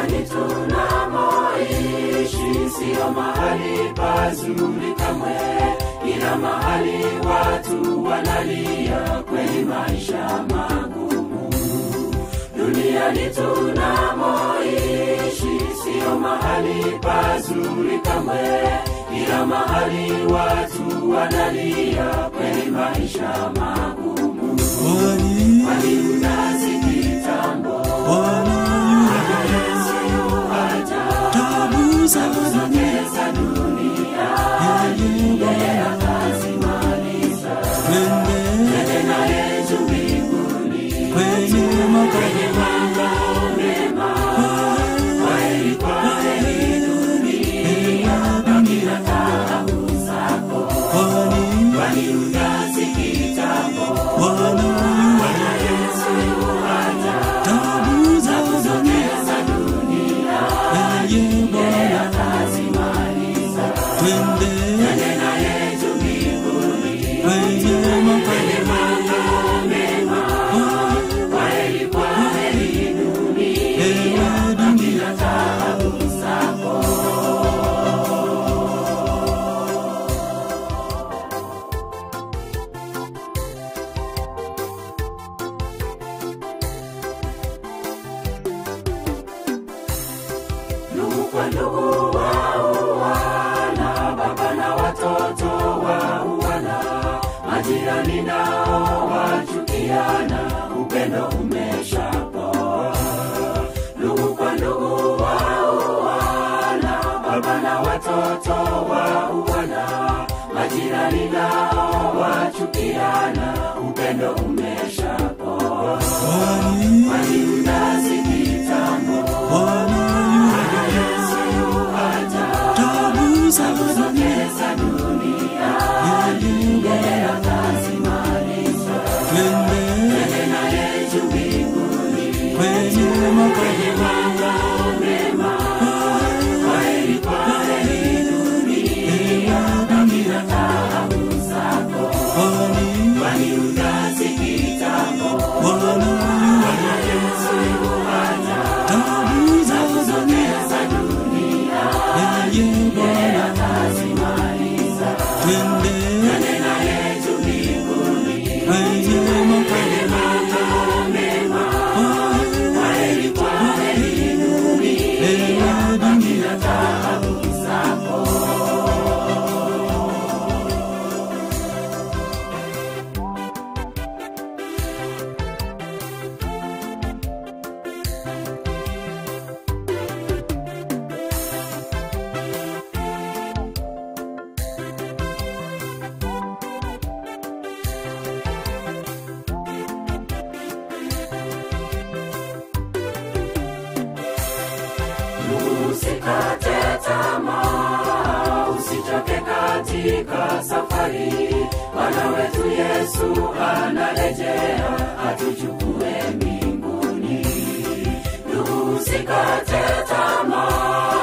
Duniani tunamoishi sio mahali pazuri kamwe, ila mahali watu wanalia kweli maisha magumu. Duniani tunamoishi sio mahali pazuri kamwe, ila mahali watu wanalia kweli maisha magumu. Kwani unazi kitambo Yesu yuaja, tabu zote za dunia yeye atazimaliza. Twende naye juu mbinguni kwenye makao mema, kweli kweli dunia na kila taabu zako. Kwani unazi kitambo Yesu yuaja, tabu zote za dunia yeye atazimaliza. Twende naye juu mbinguni kwenye makao mema, kweli kweli dunia na kila taabu zako. Ndugu kwa ndugu wauana, baba na watoto wauana, majirani nao wachukiana, upendo umeshapoa. Ndugu kwa ndugu wauana, baba na watoto wauana, majirani nao wachukiana, upendo umeshapoa. Kwani unazi kitambo Yesu yuaja, tabu zote za dunia yeye atazimaliza. Twende naye juu mbinguni kwenye makao mema, kweli kweli dunia na kila taabu zako. Kwani unazi kitambo Yesu yuaja, tabu zote za dunia yeye atazimaliza. Twende naye juu mbinguni kwenye makao mema, kweli kweli dunia na kila taabu zako. Usikate tamaa, usichoke katika safari. Bwana wetu Yesu anarejea atuchukue mbinguni. Usikate tamaa,